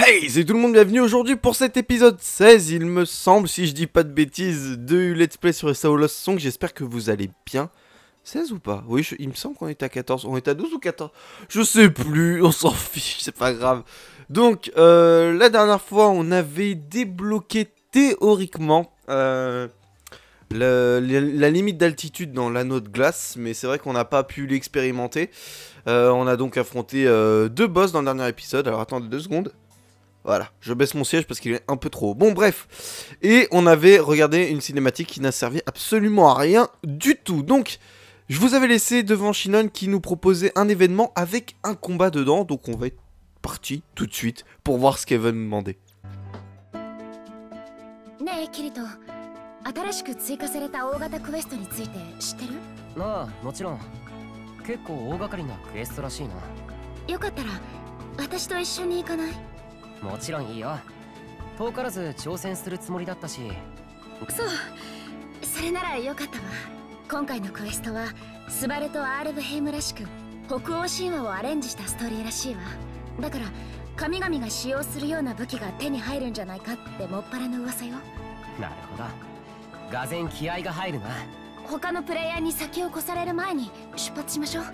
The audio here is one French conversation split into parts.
Hey, c'est tout le monde, bienvenue aujourd'hui pour cet épisode 16, il me semble, si je dis pas de bêtises, de Let's Play sur SAO Lost Song. J'espère que vous allez bien. 16 ou pas? Oui, il me semble qu'on était à 14, on était à 12 ou 14? Je sais plus, on s'en fiche, c'est pas grave. Donc, la dernière fois, on avait débloqué théoriquement la limite d'altitude dans l'anneau de glace, mais c'est vrai qu'on n'a pas pu l'expérimenter. On a donc affronté deux boss dans le dernier épisode. Alors attendez 2 secondes. Voilà, je baisse mon siège parce qu'il est un peu trop haut. Bon, bref. Et on avait regardé une cinématique qui n'a servi absolument à rien du tout. Donc, je vous avais laissé devant Shinon qui nous proposait un événement avec un combat dedans. Donc, on va être parti tout de suite pour voir ce qu'elle va nous demander. ねえキリト、新しく追加された大型クエストについて知ってる？ ああ、もちろん。結構大掛かりなクエストらしいな。 よかったら私と一緒に行かない？ もちろんいいよ。遠からず挑戦するつもりだったし。 そう、それならよかったわ。今回のクエストはスバルとアーレブヘイムらしく北欧神話をアレンジしたストーリーらしいわ。だから神々が使用するような武器が手に入るんじゃないかってもっぱらの噂よ。 なるほど。がぜん気合が入るな。 他のプレイヤーに先を越される前に出発しましょう。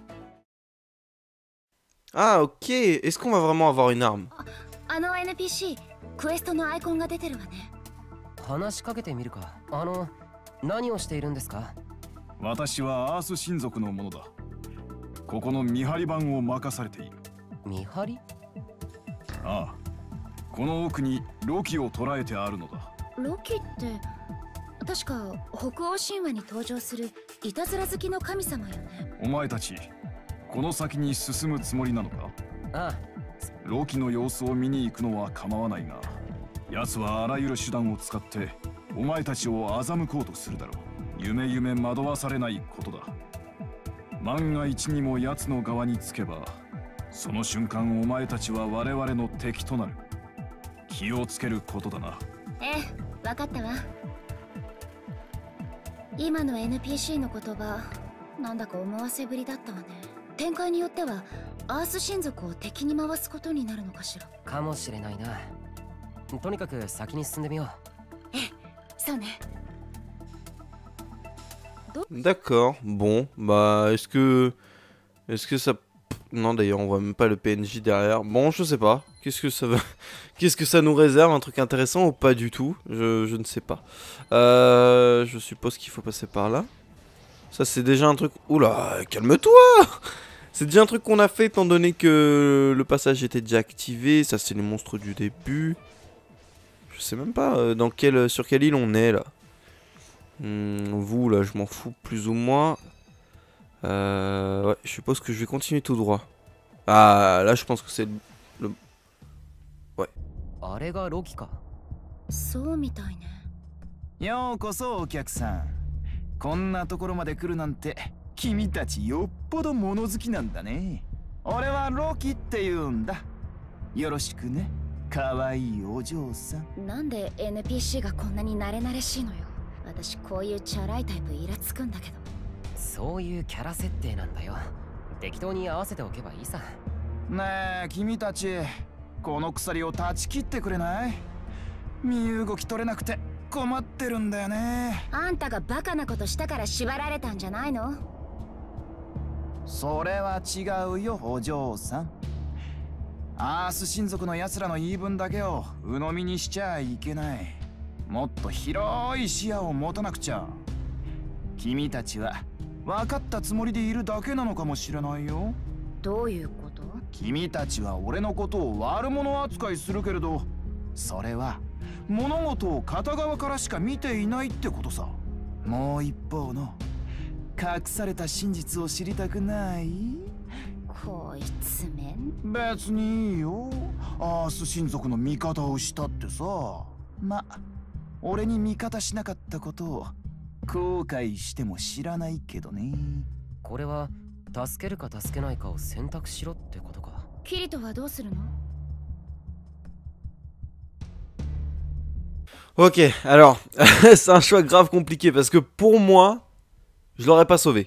Ah, ok. Est-ce qu'on va vraiment avoir une arme? あの NPC クエストのアイコンが出てるわね。 話しかけてみるか。何をしているんですか？ 私はアース神族のものだ。ここの見張り番を任されている。 見張り？ ああ、この奥にロキを捕らえてあるのだ。 ロキって確か北欧神話に登場するいたずら好きの神様よね。 お前たちこの先に進むつもりなのか？ ああ。 ロキの様子を見に行くのは構わないが、奴はあらゆる手段を使ってお前たちを欺こうとするだろう。夢夢惑わされないことだ。万が一にも奴の側につけば、その瞬間お前たちは我々の敵となる。気をつけることだな。 ええ、わかったわ。今の NPC の言葉、なんだか思わせぶりだったわね。展開によってはアース神族を敵に回すことになるのかしら。 かもしれないな。とにかく先に進んでみよう。 ええ、そうね。 D'accord. Bon, bah, est-ce que ça... Non, d'ailleurs, on voit même pas le PNJ derrière. Bon, je sais pas. Qu'est-ce que ça va... Qu'est-ce que ça nous réserve? Un truc intéressant ou pas du tout? Je ne sais pas. Je suppose qu'il faut passer par là. Ça, c'est déjà un truc... Oula, calme-toi! C'est déjà un truc qu'on a fait, étant donné que le passage était déjà activé. Ça, c'est les monstres du début. Je sais même pas sur quelle île on est, là. Vous, là, je m'en fous plus ou moins. Ouais, je suppose que je vais continuer tout droit. Ah, là, je pense que c'est le... Ouais. あれがロキか。 そうみたいね。 ようこそお客さん。こんなところまで来るなんて君たちよっぽど物好きなんだね。俺はロキって言うんだ。よろしくね、かわいいお嬢さん。 なんで NPC がこんなに慣れ慣れしいのよ。私こういうチャラいタイプイラつくんだけど。 そういうキャラ設定なんだよ。適当に合わせておけばいいさ。 ねえ君たち、この鎖を断ち切ってくれない？身動き取れなくて困ってるんだよね。 あんたがバカなことしたから縛られたんじゃないの？ それは違うよお嬢さん。アース神族の奴らの言い分だけを鵜呑みにしちゃいけない。もっと広い視野を持たなくちゃ。君たちは分かったつもりでいるだけなのかもしれないよ。 どういうこと？ 君たちは俺のことを悪者扱いするけれど、それは物事を片側からしか見ていないってことさ。もう一方の隠された真実を知りたくない？ こいつめん。 別にいいよ。アース神族の味方をしたってさ。ま、俺に味方しなかったことを後悔しても知らないけどね。 これは助けるか助けないかを選択しろってことか。 キリトはどうするの？ Ok, alors, c'est un choix grave compliqué parce que pour moi, je l'aurais pas sauvé.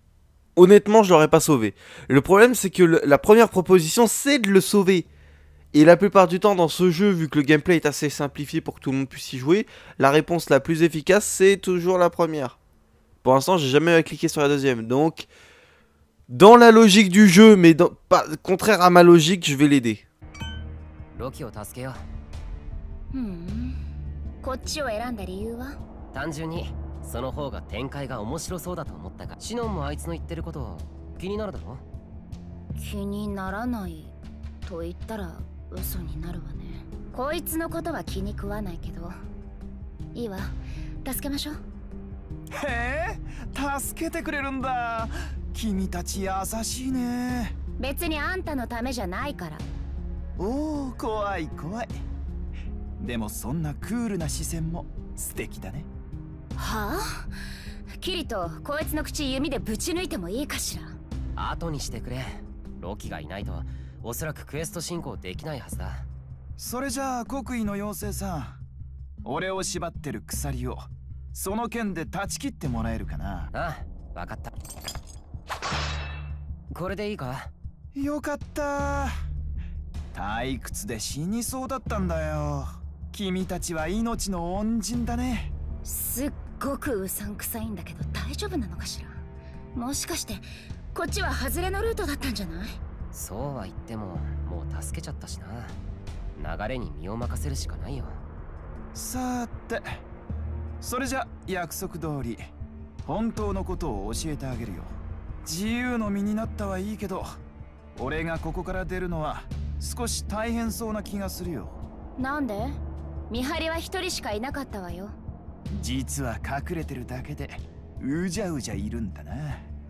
Honnêtement, je l'aurais pas sauvé. Le problème, c'est que la première proposition, c'est de le sauver. Et la plupart du temps dans ce jeu, vu que le gameplay est assez simplifié pour que tout le monde puisse y jouer, la réponse la plus efficace, c'est toujours la première. Pour l'instant, j'ai jamais eu à cliquer sur la deuxième. Donc, dans la logique du jeu, mais pas, contraire à ma logique, je vais l'aider. ロキを助けよう。 こっちを選んだ理由は？ 単純にその方が展開が面白そうだと思ったが、シノンもあいつの言ってること気になるだろ？ 気にならないと言ったら嘘になるわね。こいつのことは気に食わないけど、いいわ、助けましょう。 へえ、助けてくれるんだ。君たち優しいね。 別にあんたのためじゃないから。 おお、怖い怖い。でもそんなクールな視線も素敵だね。 はあ？キリト、こいつの口弓でぶち抜いてもいいかしら。 後にしてくれ。ロキがいないとおそらくクエスト進行できないはずだ。 それじゃあ国威の妖精さん、俺を縛ってる鎖をその剣で断ち切ってもらえるかな。 ああ、わかった。これでいいか？ よかった。退屈で死にそうだったんだよ。君たちは命の恩人だね。 すっごくうさんくさいんだけど大丈夫なのかしら。もしかしてこっちは外れのルートだったんじゃない？ そうは言ってももう助けちゃったしな。流れに身を任せるしかないよ。 さて、それじゃ約束通り本当のことを教えてあげるよ。自由の身になったはいいけど、俺がここから出るのは少し大変そうな気がするよ。 なんで？見張りは一人しかいなかったわよ。 実は隠れてるだけでうじゃうじゃいるんだな。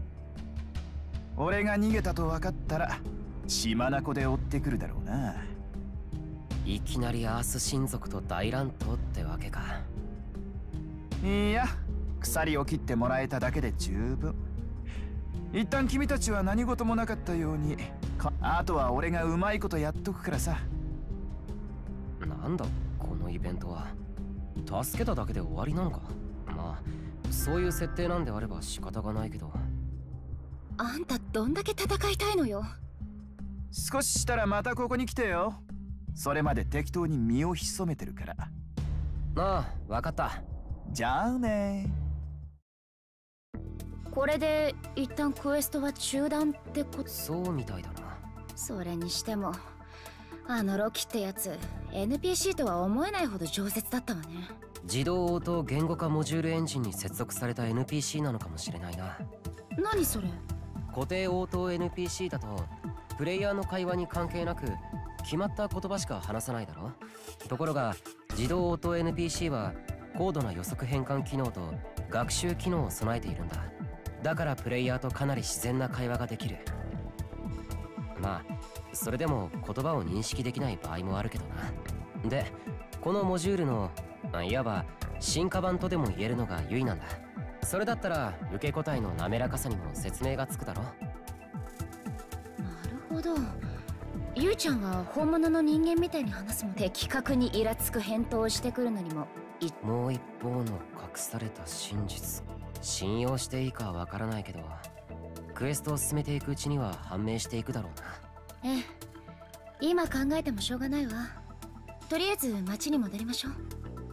俺が逃げたと分かったら血眼で追ってくるだろうな。 いきなりアース神族と大乱闘ってわけか。 いや、鎖を切ってもらえただけで十分。一旦君たちは何事もなかったように、あとは俺がうまいことやっとくからさ。 なんだこのイベントは。助けただけで終わりなのか。まあそういう設定なんであれば仕方がないけど。 あんたどんだけ戦いたいのよ。 少ししたらまたここに来てよ。それまで適当に身を潜めてるから。 ああ、わかった。 じゃあね。 これで一旦クエストは中断ってこと？ そうみたいだな。 それにしてもあのロキってやつ NPC とは思えないほど饒舌だったわね。 自動応答言語化モジュールエンジンに接続された NPC なのかもしれないな。 何それ？ 固定応答 NPC だとプレイヤーの会話に関係なく決まった言葉しか話さないだろ。ところが自動応答 NPC は高度な予測変換機能と学習機能を備えているんだ。だからプレイヤーとかなり自然な会話ができる。まあそれでも言葉を認識できない場合もあるけどな。でこのモジュールのいわば進化版とでも言えるのがユイなんだ。それだったら受け答えの滑らかさにも説明がつくだろ。 なるほど。ユイちゃんは本物の人間みたいに話すもん。的確にイラつく返答をしてくるのにももう一方の隠された真実。信用していいかわからないけどクエストを進めていくうちには判明していくだろうな。 ええ、今考えてもしょうがないわ。とりあえず町に戻りましょう。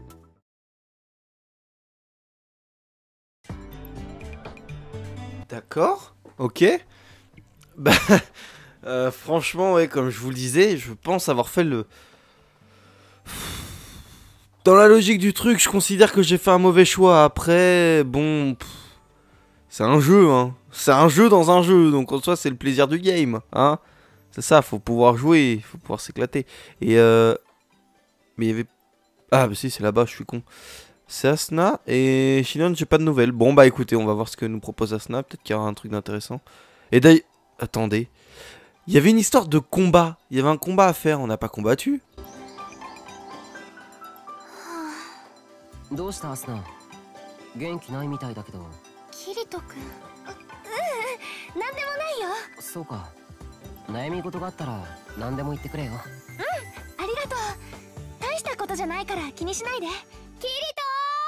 D'accord, ok. Bah, franchement, ouais, comme je vous le disais, je pense avoir fait le... Dans la logique du truc, je considère que j'ai fait un mauvais choix. Après, bon... C'est un jeu, hein. C'est un jeu dans un jeu, donc en soi, c'est le plaisir du game, hein. C'est ça, faut pouvoir jouer, faut pouvoir s'éclater. Et mais il y avait... Ah, bah si, c'est là-bas, je suis con. C'est Asna et Shinon, j'ai pas de nouvelles. Bon bah écoutez, on va voir ce que nous propose Asna. Peut-être qu'il y aura un truc d'intéressant. Et d'ailleurs... Attendez. Il y avait une histoire de combat. Il y avait un combat à faire, on n'a pas combattu. どうしたアスナ？元気ないみたいだけど。 キリト君。なんでもないよ。 そうか。悩み事があったら何でも言ってくれよ。 ありがとう。大したことじゃないから気にしないで。キリト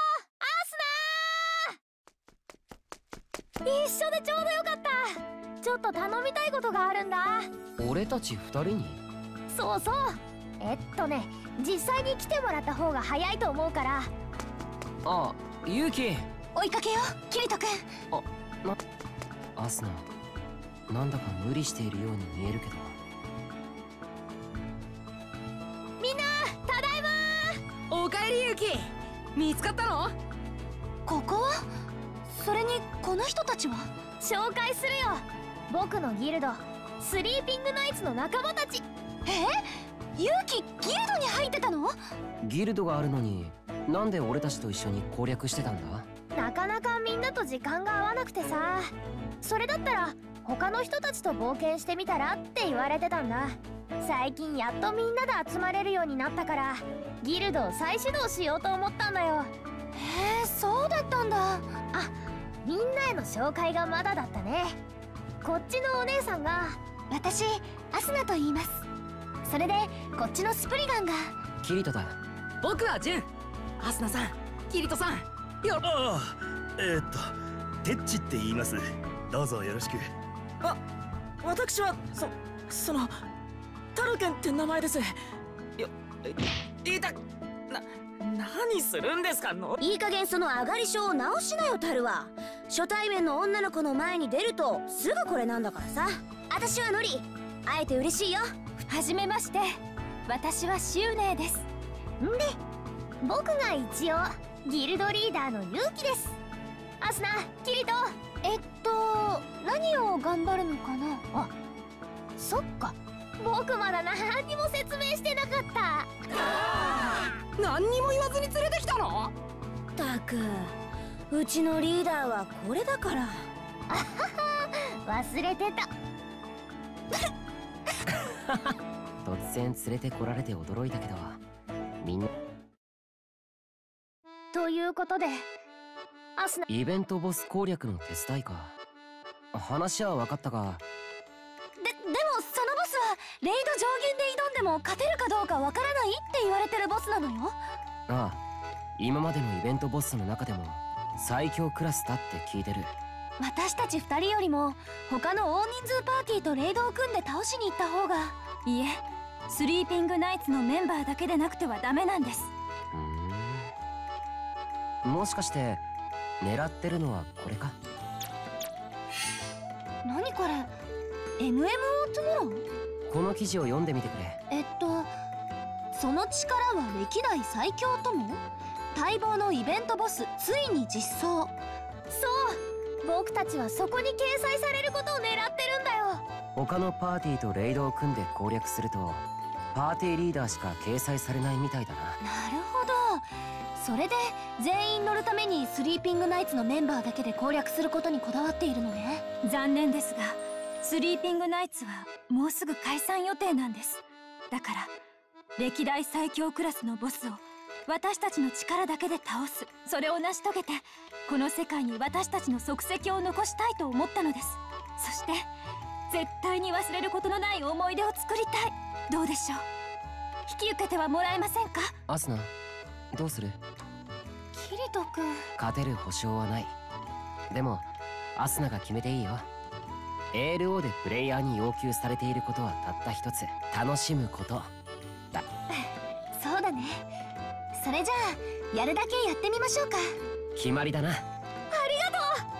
アスナー！一緒でちょうどよかった。ちょっと頼みたいことがあるんだ。 俺たち二人に？ そうそう。 実際に来てもらった方が早いと思うから。 あ、ユウキ。 追いかけよう、キリト君。 アスナ、なんだか無理しているように見えるけど。 みんな、ただいま。 おかえりユウキ。見つかったの？ ここは？それにこの人たちは？紹介するよ。僕のギルド、スリーピングナイツの仲間たち。ユウキ、ギルドに入ってたの？ ギルドがあるのに、なんで俺たちと一緒に攻略してたんだ？ なかなかみんなと時間が合わなくてさ。それだったら他の人たちと冒険してみたらって言われてたんだ。最近やっとみんなで集まれるようになったからギルドを再始動しようと思ったんだよ。へえ、そうだったんだ。あ、みんなへの紹介がまだだったね。こっちのお姉さんが私、アスナと言います。それでこっちのスプリガンがキリトだ。 僕はジュン。アスナさん、キリトさん。 ああ、テッチって言います。どうぞよろしく。 私はそのタルケンって名前です。何するんですかの？ いい加減その上がり症を直しなよ、タルは。初対面の女の子の前に出るとすぐこれなんだからさ。私はノリ、会えて嬉しいよ。はじめまして、私はシュウネイです。んで、僕が一応ギルドリーダーのユウキです。アスナ、キリト、何を頑張るのかな。あ、そっか、僕まだ何にも説明してなかった。 何にも言わずに連れてきたの？ たく、うちのリーダーはこれだから。あはは、忘れてた。 突然連れてこられて驚いたけど、みんな。 ということで、アスナ。 イベントボス攻略の手伝いか。話は分かったが。 でもそのボスはレイド上限で挑んでも勝てるかどうかわからないって言われてるボスなのよ。 ああ、今までのイベントボスの中でも最強クラスだって聞いてる。 私たち2人よりも他の大人数パーティーとレイドを組んで倒しに行った方が。いえ、スリーピングナイツのメンバーだけでなくてはダメなんです。 もしかして狙ってるのはこれか？ 何これ？ MMO トゥモロー？ この記事を読んでみてくれ。 その力は歴代最強とも？待望のイベントボスついに実装。そう、僕たちはそこに掲載されることを狙ってるんだよ。 他のパーティーとレイドを組んで攻略するとパーティーリーダーしか掲載されないみたいだな。 なるほど。それで全員乗るためにスリーピングナイツのメンバーだけで攻略することにこだわっているのね。残念ですがスリーピングナイツはもうすぐ解散予定なんです。だから歴代最強クラスのボスを私たちの力だけで倒す。それを成し遂げてこの世界に私たちの足跡を残したいと思ったのです。そして絶対に忘れることのない思い出を作りたい。どうでしょう？引き受けてはもらえませんか？ アスナ、どうする？ キリト君。 勝てる保証はない。でもアスナが決めていいよ。ALO でプレイヤーに要求されていることはたった一つ、楽しむことだ。 そうだね。それじゃあやるだけやってみましょうか。 決まりだな。 ありがとう。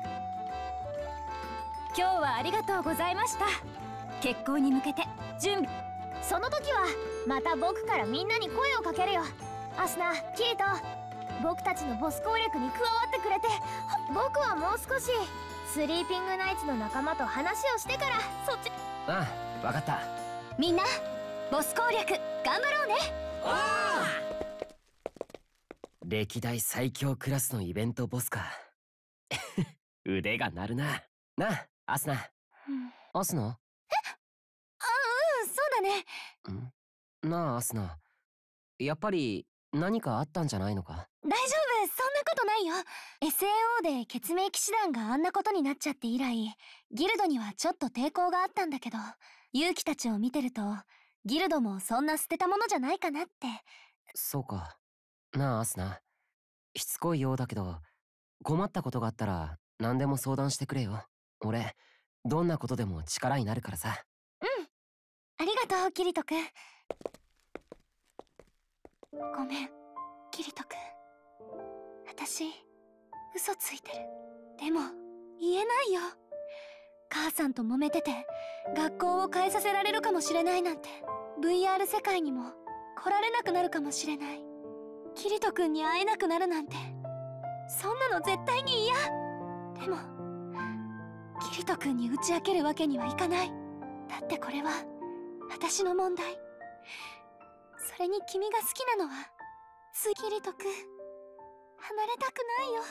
今日はありがとうございました。結婚に向けて準備。その時はまた僕からみんなに声をかけるよ。アスナ、キリト、僕たちのボス攻略に加わってくれて。僕はもう少しスリーピングナイツの仲間と話をしてからそっち。 ああ、分かった。 みんなボス攻略頑張ろうね。 歴代最強クラスのイベントボスか。腕が鳴るな。なあ、アスナ。アスナ？ うん、そうだね。 なあ、アスナ。やっぱり何かあったんじゃないのか？ 大丈夫、そんなことないよ。SAO で血明騎士団があんなことになっちゃって以来、ギルドにはちょっと抵抗があったんだけど、勇気たちを見てると、ギルドもそんな捨てたものじゃないかなって。 そうか。なあ、アスナ。しつこいようだけど、困ったことがあったら何でも相談してくれよ。俺、どんなことでも力になるからさ。 うん。ありがとう、キリト君。 ごめん、キリト君。私、嘘ついてる。でも、言えないよ。母さんと揉めてて、学校を変えさせられるかもしれないなんて、VR 世界にも来られなくなるかもしれない。キリト君に会えなくなるなんて、そんなの絶対に嫌。でも、キリト君に打ち明けるわけにはいかない。だってこれは、私の問題。それに君が好きなのは、キリト君、離れたくないよ。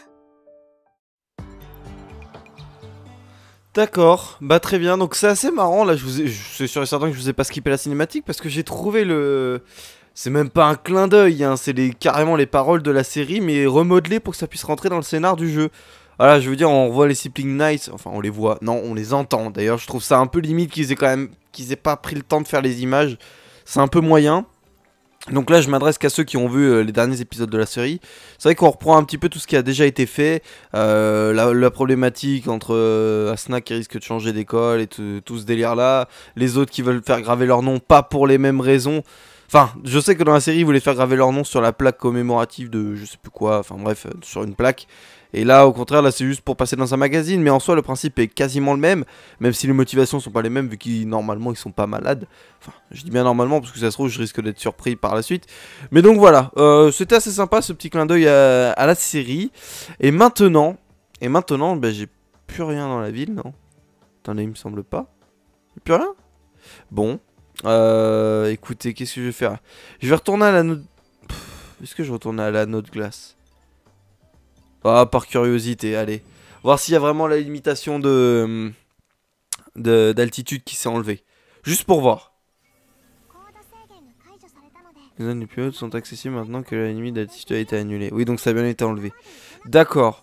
D'accord, bah très bien, donc c'est assez marrant, là c'est sûr et certain que je vous ai pas skippé la cinématique parce que j'ai trouvé le... C'est même pas un clin d'œil, hein, c'est carrément les paroles de la série mais remodelées pour que ça puisse rentrer dans le scénar du jeu. Voilà, je veux dire, on voit les Sibling Knights, enfin on les voit, non on les entend, d'ailleurs je trouve ça un peu limite qu'ils aient pas pris le temps de faire les images, c'est un peu moyen. Donc là je m'adresse qu'à ceux qui ont vu les derniers épisodes de la série. C'est vrai qu'on reprend un petit peu tout ce qui a déjà été fait, la problématique entre Asuna qui risque de changer d'école et tout ce délire là, les autres qui veulent faire graver leur nom pas pour les mêmes raisons. Enfin, je sais que dans la série ils voulaient faire graver leur nom sur la plaque commémorative de je sais plus quoi, enfin bref, sur une plaque. Et là, au contraire, là c'est juste pour passer dans un magazine, mais en soi le principe est quasiment le même si les motivations sont pas les mêmes, vu qu'ils normalement ils sont pas malades. Enfin, je dis bien normalement, parce que ça se trouve, je risque d'être surpris par la suite. Mais donc voilà, c'était assez sympa ce petit clin d'œil à la série. Et maintenant, bah, j'ai plus rien dans la ville, non? Attendez, il me semble pas. Y'a plus rien? Bon, écoutez, qu'est-ce que je vais faire? Je vais retourner à l'anneau... Est-ce que je retourne à l'anneau de glace? Ah, par curiosité, allez. Voir s'il y a vraiment la limitation d'altitude qui s'est enlevée. Juste pour voir. Les zones les plus hautes sont accessibles maintenant que la limite d'altitude a été annulée. Oui, donc ça a bien été enlevé. D'accord.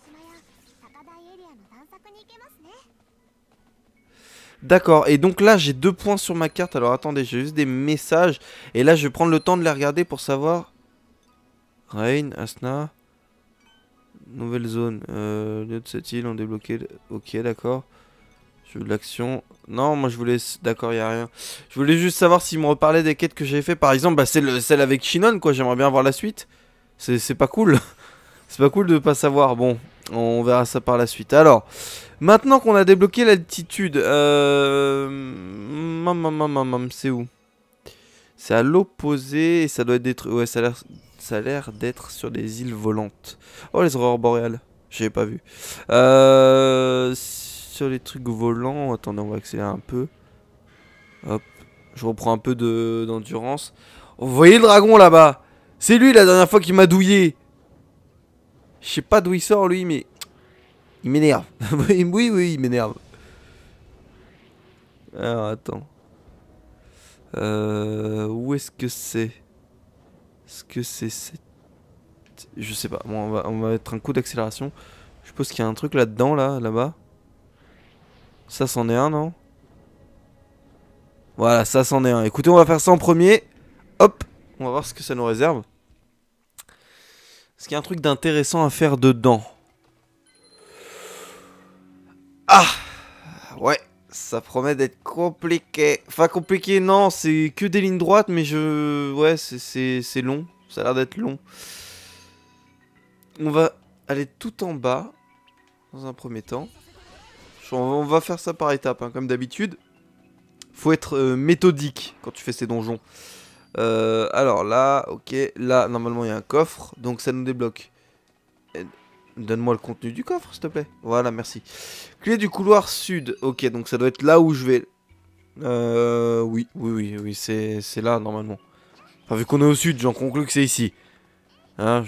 D'accord, et donc là j'ai 2 points sur ma carte. Alors attendez, j'ai juste des messages. Et là je vais prendre le temps de les regarder pour savoir. Rain, Asuna... Nouvelle zone, lieu de cette île, on débloqué. Ok, d'accord. Je veux de l'action. Non, moi je voulais. D'accord, y a rien. Je voulais juste savoir s'il me reparlait des quêtes que j'avais fait. Par exemple, bah, celle avec Shinon, quoi. J'aimerais bien voir la suite. C'est pas cool. C'est pas cool de pas savoir. Bon, on verra ça par la suite. Alors, maintenant qu'on a débloqué l'altitude, c'est où? C'est à l'opposé et ça doit être. Ouais, ça a l'air d'être sur des îles volantes. Oh, les aurores boréales. J'avais pas vu. Sur les trucs volants. Attendez, on va accélérer un peu. Hop. Je reprends un peu d'endurance. Oh, vous voyez le dragon là-bas? C'est lui la dernière fois qui m'a douillé. Je sais pas d'où il sort lui, mais... Il m'énerve. oui, il m'énerve. Alors, attends. Où est-ce que c'est? Est-ce que c'est cette... Je sais pas, bon, on va mettre un coup d'accélération. Je suppose qu'il y a un truc là-dedans, là-bas. Ça, c'en est un, non? Voilà, ça, c'en est un. Écoutez, on va faire ça en premier. Hop, on va voir ce que ça nous réserve. Est-ce qu'il y a un truc d'intéressant à faire dedans? Ah! Ouais, ça promet d'être compliqué. Enfin, compliqué, non, c'est que des lignes droites, mais ouais, c'est long. Ça a l'air d'être long. On va aller tout en bas, dans un premier temps. On va faire ça par étapes, hein, comme d'habitude. Faut être méthodique quand tu fais ces donjons. Alors là, ok. Là, normalement, il y a un coffre. Donc, ça nous débloque. Donne-moi le contenu du coffre, s'il te plaît. Voilà, merci. Clé du couloir sud. Ok, donc ça doit être là où je vais. Oui, c'est là, normalement. Enfin, vu qu'on est au sud, j'en conclus que c'est ici. Hein,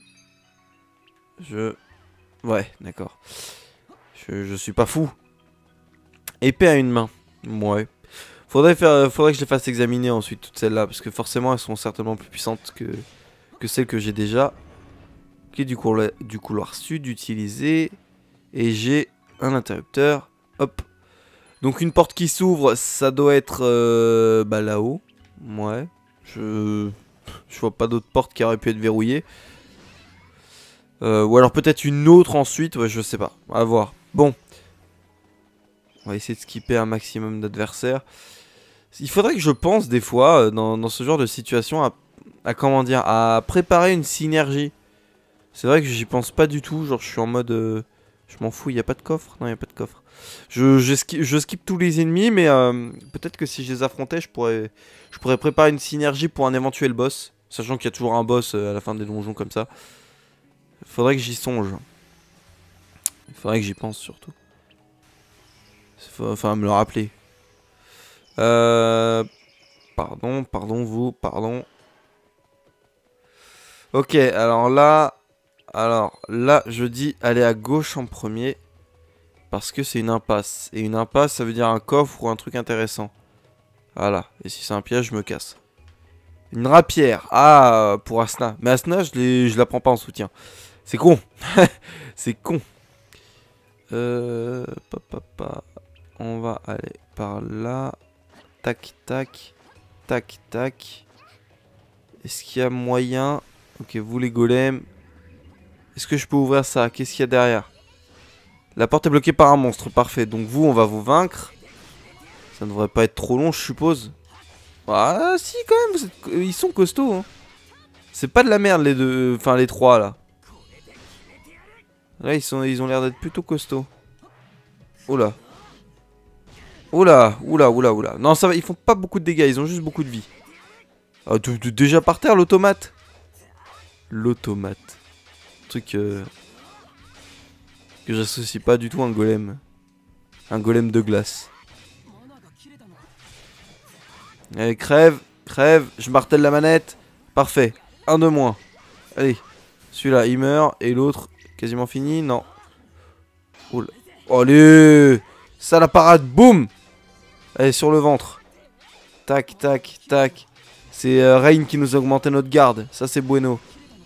Ouais, d'accord. Je suis pas fou. Épée à une main. Ouais. Faudrait que je les fasse examiner ensuite, toutes celles-là. Parce que forcément, elles sont certainement plus puissantes que celles que j'ai déjà. Clé du couloir sud utilisé. Et j'ai un interrupteur. Hop. Donc une porte qui s'ouvre, ça doit être bah, là-haut. Ouais. Je vois pas d'autre porte qui aurait pu être verrouillée. Ou alors peut-être une autre ensuite. Ouais, je sais pas. À voir. Bon. On va essayer de skipper un maximum d'adversaires. Il faudrait que je pense des fois, dans ce genre de situation, comment dire, à préparer une synergie. C'est vrai que j'y pense pas du tout. Genre, je suis en mode, je m'en fous. Il y a pas de coffre. Non, il y a pas de coffre. Je skip tous les ennemis, mais peut-être que si je les affrontais, je pourrais préparer une synergie pour un éventuel boss, sachant qu'il y a toujours un boss à la fin des donjons comme ça. Faudrait que j'y songe. Il faudrait que j'y pense surtout. Enfin, me le rappeler. Pardon vous, pardon. Ok, alors là, je dis aller à gauche en premier. Parce que c'est une impasse. Et une impasse, ça veut dire un coffre ou un truc intéressant. Voilà. Et si c'est un piège, je me casse. Une rapière. Ah, pour Asna. Mais Asna, je la prends pas en soutien. C'est con. C'est con. On va aller par là. Tac, tac. Tac, tac. Est-ce qu'il y a moyen... Ok, vous les golems. Est-ce que je peux ouvrir ça? Qu'est-ce qu'il y a derrière? La porte est bloquée par un monstre, parfait. Donc vous, on va vous vaincre. Ça ne devrait pas être trop long, je suppose. Ah si, quand même, ils sont costauds. Hein. C'est pas de la merde les deux, enfin les trois là. Là, ils ont l'air d'être plutôt costauds. Oula. Oula. Non, ça va, ils font pas beaucoup de dégâts, ils ont juste beaucoup de vie. Ah, déjà par terre, l'automate. L'automate. Truc que j'associe pas du tout à un golem. Un golem de glace. Allez, crève, je martèle la manette. Parfait, un de moins. Allez, celui-là il meurt. Et l'autre, quasiment fini, non. Oh, allez, ça la parade, boum. Allez, sur le ventre. Tac, tac, tac. C'est Rain qui nous a augmenté notre garde, ça c'est bueno.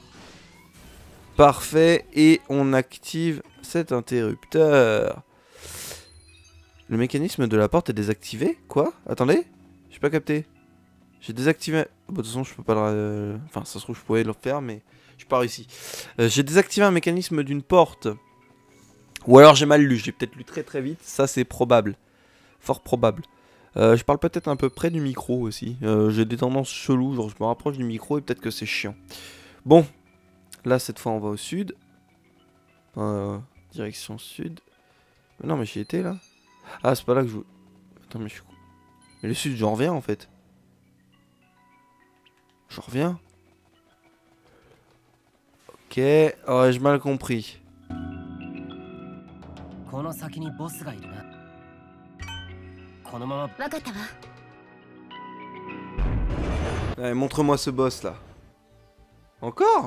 Parfait, et on active cet interrupteur. Le mécanisme de la porte est désactivé? Quoi? Attendez, j'ai pas capté. J'ai désactivé... Bon, de toute façon, je peux pas le... Enfin, ça se trouve, je pourrais le faire, mais j'ai pas réussi. J'ai désactivé un mécanisme d'une porte. Ou alors j'ai mal lu, j'ai peut-être lu très très vite. Ça, c'est probable. Fort probable. Je parle peut-être un peu près du micro aussi. J'ai des tendances cheloues, genre je me rapproche du micro et peut-être que c'est chiant. Bon. Là, cette fois, on va au sud. Direction sud. Mais non, mais j'y étais, là. Ah, c'est pas là que je... Attends, mais je suis... Mais le sud, j'en reviens, en fait. J'en reviens. Ok. Oh, j'ai mal compris. Allez, montre-moi ce boss, là. Encore?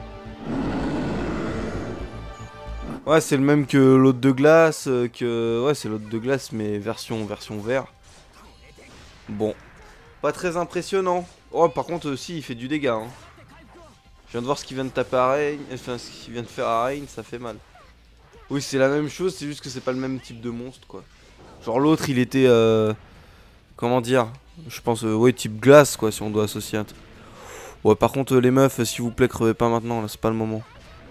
Ouais, c'est le même que l'autre de glace, Ouais, c'est l'autre de glace, mais version vert. Bon. Pas très impressionnant. Oh, par contre, si, il fait du dégât, hein. Je viens de voir ce qu'il vient de taper à Rain, enfin, ce qu'il vient de faire à Rain, ça fait mal. Oui, c'est la même chose, c'est juste que c'est pas le même type de monstre, quoi. Genre l'autre, il était, comment dire? Je pense, ouais, type glace, quoi, si on doit associer un... Ouais, par contre, les meufs, s'il vous plaît, crevez pas maintenant, là, c'est pas le moment.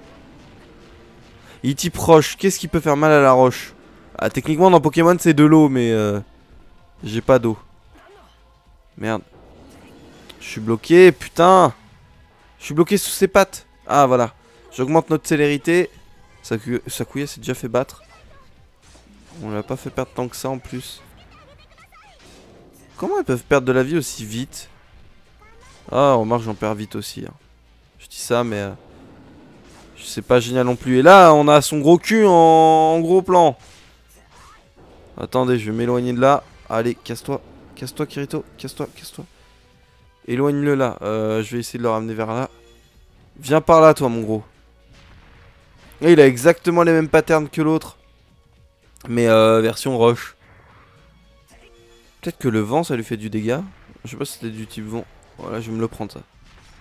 Il type roche, qu'est-ce qui peut faire mal à la roche? Ah, techniquement, dans Pokémon, c'est de l'eau, mais j'ai pas d'eau. Merde. Je suis bloqué, putain. Je suis bloqué sous ses pattes. Ah, voilà. J'augmente notre célérité. Sakuya s'est déjà fait battre. On l'a pas fait perdre tant que ça, en plus. Comment ils peuvent perdre de la vie aussi vite? Ah, remarque, j'en perds vite aussi. Hein. Je dis ça, mais... c'est pas génial non plus. Et là, on a son gros cul en gros plan. Attendez, je vais m'éloigner de là. Allez, casse-toi. Casse-toi, Kirito. Casse-toi. Éloigne-le là. Je vais essayer de le ramener vers là. Viens par là, toi, mon gros. Et il a exactement les mêmes patterns que l'autre. Mais version roche. Peut-être que le vent, ça lui fait du dégât. Je sais pas si c'était du type vent. Voilà, je vais me le prendre, ça.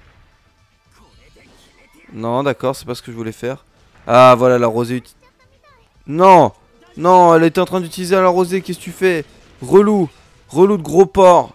Non, d'accord, c'est pas ce que je voulais faire. Ah, voilà, la rosée. Non! Non, elle était en train d'utiliser la rosée, qu'est-ce que tu fais? Relou! Relou de gros porc!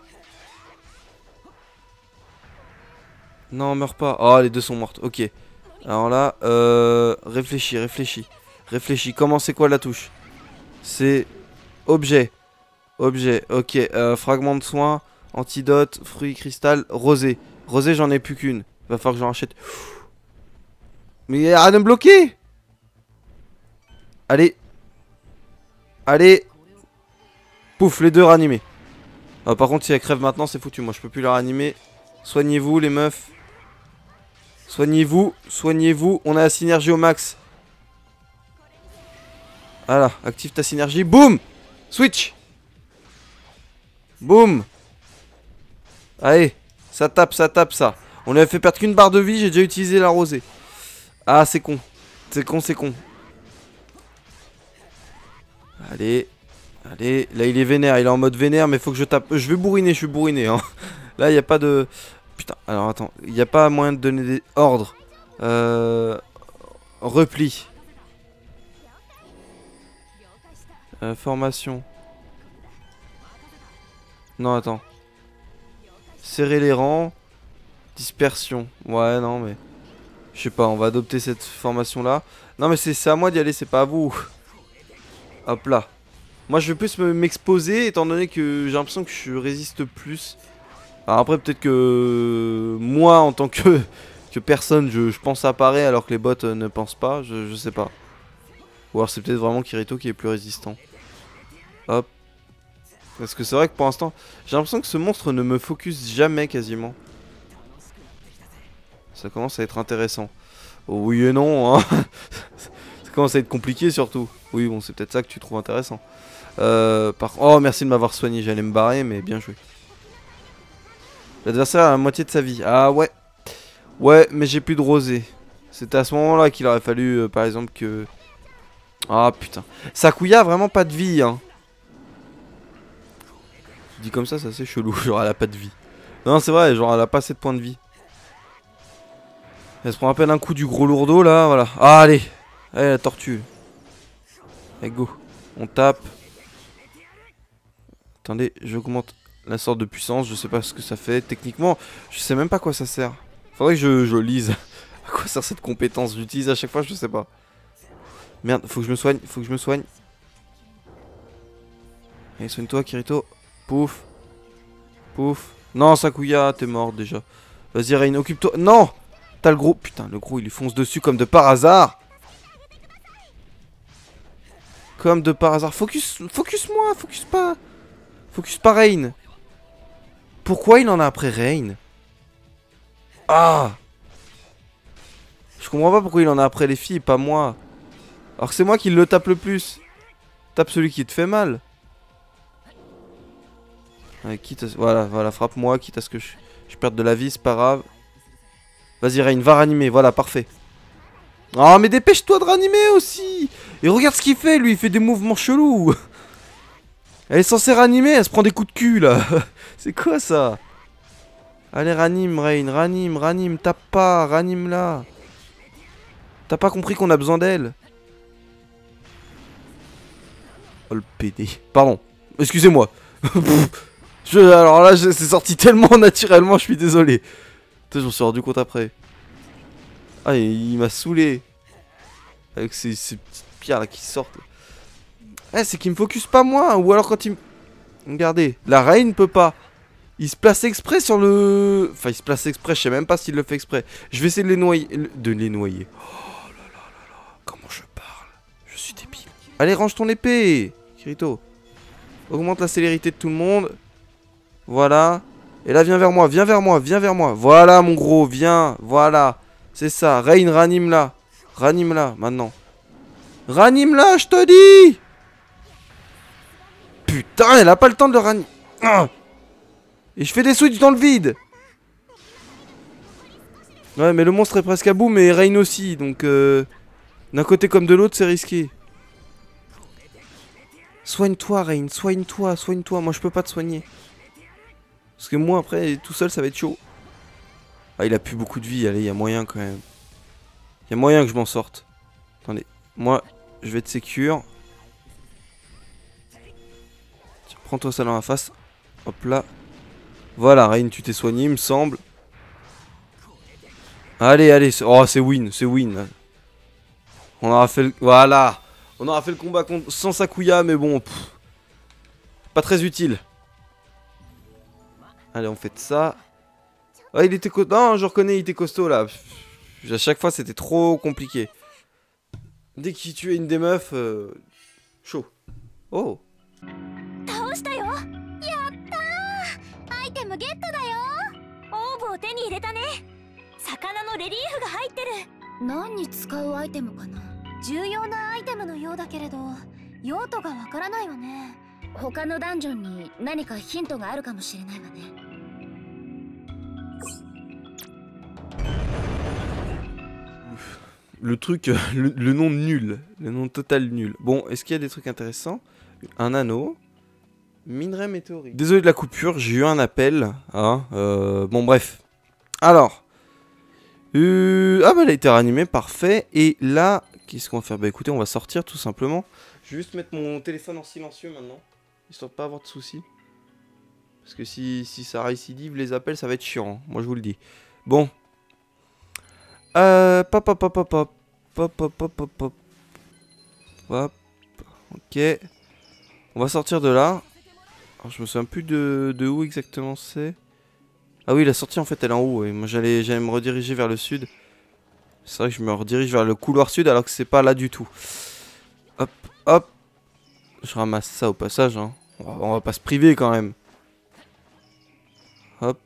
Non, meurs pas. Oh, les deux sont mortes, ok. Alors là, réfléchis. Réfléchis, comment c'est quoi la touche? C'est... Objet, ok, fragment de soin. Antidote, fruits, cristal, rosé. Rosé, j'en ai plus qu'une. Va falloir que j'en rachète. Mais arrête de me bloquer. Allez. Allez. Pouf, les deux ranimés. Ah, par contre, si elle crève maintenant, c'est foutu. Moi, je peux plus la ranimer. Soignez-vous, les meufs. Soignez-vous. Soignez-vous. On a la synergie au max. Voilà. Active ta synergie. Boum. Switch. Boum. Allez. Ça tape, ça. On lui a fait perdre qu'une barre de vie. J'ai déjà utilisé la rosée. Ah, c'est con. C'est con, c'est con. Allez. Allez. Là, il est vénère. Il est en mode vénère. Mais faut que je tape. Je vais bourriner. Je suis bourriné. Hein. Là, il n'y a pas de... Putain. Alors, attends. Il n'y a pas moyen de donner des ordres. Repli. Formation. Non, attends. Serrer les rangs. Dispersion. Ouais, non, mais... Je sais pas, on va adopter cette formation-là. Non, mais c'est à moi d'y aller, c'est pas à vous. Hop là. Moi, je vais plus m'exposer, étant donné que j'ai l'impression que je résiste plus. Alors après, peut-être que... Moi, en tant que personne, je pense apparaître, alors que les bots ne pensent pas. Je sais pas. Ou alors c'est peut-être vraiment Kirito qui est plus résistant. Hop. Parce que c'est vrai que pour l'instant, j'ai l'impression que ce monstre ne me focus jamais quasiment. Ça commence à être intéressant. Oh, oui et non, hein. Ça commence à être compliqué surtout. Oui, bon, c'est peut-être ça que tu trouves intéressant. Oh, merci de m'avoir soigné, j'allais me barrer, mais bien joué. L'adversaire a la moitié de sa vie. Ah ouais. Ouais, mais j'ai plus de rosée. C'était à ce moment-là qu'il aurait fallu, par exemple, que... Ah putain. Sakuya a vraiment pas de vie, hein. Dit comme ça, c'est assez chelou. Genre, elle a pas de vie. Non, c'est vrai, genre, elle a pas assez de points de vie. Elle se prend à peine un coup du gros lourdeau, là, voilà. Ah, allez. Allez, la tortue. Allez, go. On tape. Attendez, j'augmente la sorte de puissance. Je sais pas ce que ça fait. Techniquement, je sais même pas à quoi ça sert. Faudrait que je lise. À quoi sert cette compétence? J'utilise à chaque fois, je sais pas. Merde, faut que je me soigne. Faut que je me soigne. Allez, soigne-toi, Kirito. Pouf. Pouf. Non, Sakuya, t'es mort déjà. Vas-y, Rain, occupe-toi. Non! T'as le gros. Putain, le gros, il lui fonce dessus comme de par hasard. Comme de par hasard. Focus-moi, focus pas. Focus pas Rain. Pourquoi il en a après Rain? Ah! Je comprends pas pourquoi il en a après les filles et pas moi. Alors que c'est moi qui le tape le plus. Tape celui qui te fait mal. Ouais, voilà, frappe-moi, quitte à ce que je perde de la vie, c'est pas grave. Vas-y, Rain, va ranimer, voilà, parfait. Oh, mais dépêche-toi de ranimer aussi. Et regarde ce qu'il fait, lui, il fait des mouvements chelous. Elle est censée ranimer, elle se prend des coups de cul, là. C'est quoi, ça? Allez, ranime, Rain, ranime, tape pas, ranime là. T'as pas compris qu'on a besoin d'elle? Oh, le PD. Pardon, excusez-moi. Alors là, c'est sorti tellement naturellement, je suis désolé. Putain, je m'en suis rendu compte après. Ah, il m'a saoulé. Avec ces petites pierres là qui sortent. Eh, c'est qu'il me focus pas moi. Ou alors quand il me... Regardez, la Reine peut pas. Il se place exprès sur le... Enfin, il se place exprès, je sais même pas s'il le fait exprès. Je vais essayer de les noyer. De les noyer. Oh là là là là. Comment je parle? Je suis débile. Allez, range ton épée, Kirito. Augmente la célérité de tout le monde. Voilà. Et là, viens vers moi, viens vers moi, viens vers moi. Voilà, mon gros, viens. Voilà. C'est ça. Rain, ranime-la. Ranime-la, maintenant. Ranime-la, je te dis. Putain, elle a pas le temps de le ranimer. Ah. Et je fais des switches dans le vide. Ouais, mais le monstre est presque à bout, mais Rain aussi. Donc, d'un côté comme de l'autre, c'est risqué. Soigne-toi, Rain. Soigne-toi, soigne-toi. Moi, je peux pas te soigner. Parce que moi, après, tout seul, ça va être chaud. Ah, il a plus beaucoup de vie. Allez, il y a moyen quand même. Il y a moyen que je m'en sorte. Attendez. Moi, je vais être sécure. Tiens, prends-toi ça dans la face. Hop là. Voilà, Rain, tu t'es soigné, il me semble. Allez, allez. Oh, c'est win, c'est win. Là. On aura fait le... Voilà. On aura fait le combat sans Sakuya, mais bon. Pas très utile. Allez, on fait ça. Ah, il était costaud. Non, je reconnais, il était costaud là. À chaque fois, c'était trop compliqué. Dès qu'il tuait une des meufs, chaud. Oh. 倒したよ。やったー。アイテムゲットだよ。オーブを手に入れたね。魚のレリーフが入ってる。何に使うアイテムかな。重要なアイテムのようだけれど、用途がわからないわね。他のダンジョンに何かヒントがあるかもしれないわね。 Le truc, le nom nul. Le nom total nul. Bon, est-ce qu'il y a des trucs intéressants? Un anneau. Minerai météorique. Désolé de la coupure, j'ai eu un appel. Hein, bon, bref. Alors. Ah bah elle a été ranimée, parfait. Et là, qu'est-ce qu'on va faire? Bah écoutez, on va sortir tout simplement. Je vais juste mettre mon téléphone en silencieux maintenant. Histoire de pas avoir de soucis. Parce que si ça récidive les appels, ça va être chiant. Hein. Moi je vous le dis. Bon. Pop. Ok. On va sortir de là. Alors, je me souviens plus de où exactement c'est. Ah oui, la sortie en fait elle est en haut. Et moi j'allais me rediriger vers le sud. C'est vrai que je me redirige vers le couloir sud alors que c'est pas là du tout. Hop, hop. Je ramasse ça au passage. Hein. On va pas se priver quand même. Hop.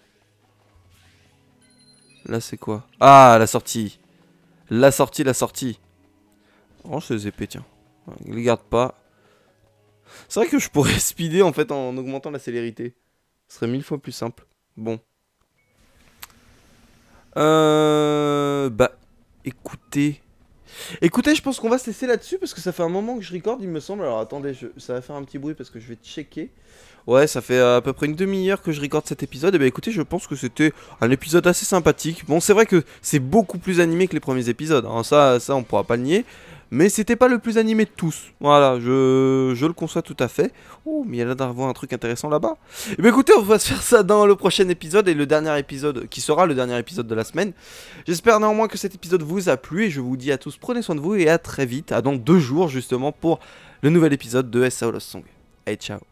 Là c'est quoi? Ah, la sortie. La sortie. Oh, c'est les épées, tiens. Je les garde pas. C'est vrai que je pourrais speeder en fait en augmentant la célérité. Ce serait 1000 fois plus simple. Bon. Bah, écoutez. Écoutez, je pense qu'on va se laisser là-dessus parce que ça fait un moment que je recorde, il me semble. Alors attendez, ça va faire un petit bruit parce que je vais checker. Ouais, ça fait à peu près une demi-heure que je recorde cet épisode. Et bah écoutez, je pense que c'était un épisode assez sympathique. Bon, c'est vrai que c'est beaucoup plus animé que les premiers épisodes. Hein. Ça, on pourra pas le nier. Mais c'était pas le plus animé de tous. Voilà, je le conçois tout à fait. Oh, mais il y a l'air d'avoir un truc intéressant là-bas. Et bah écoutez, on va se faire ça dans le prochain épisode. Et le dernier épisode, qui sera le dernier épisode de la semaine. J'espère néanmoins que cet épisode vous a plu. Et je vous dis à tous, prenez soin de vous. Et à très vite, à dans 2 jours justement pour le nouvel épisode de SAO Lost Song. Allez, ciao.